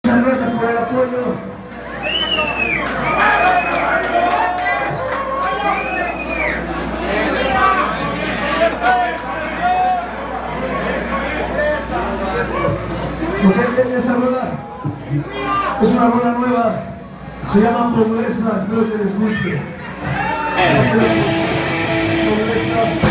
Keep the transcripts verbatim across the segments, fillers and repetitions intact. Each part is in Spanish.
Muchas gracias por el apoyo. Porque esta rola es una rola nueva, se llama Progresa, espero que les guste. Progresa.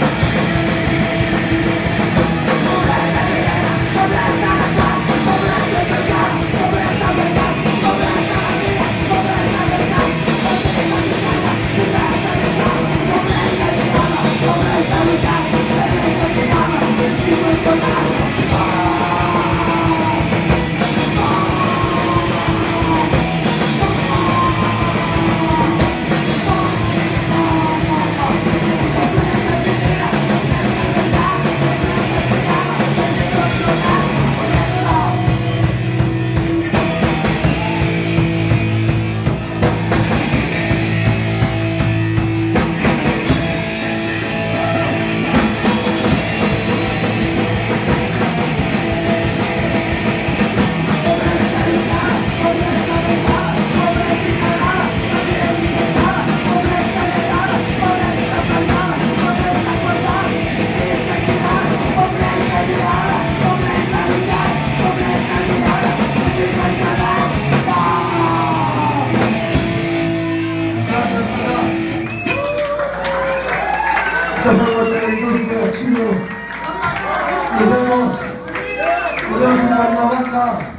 Esta fue la industria, chido. Nos vemos. Nos vemos en Cuernavaca.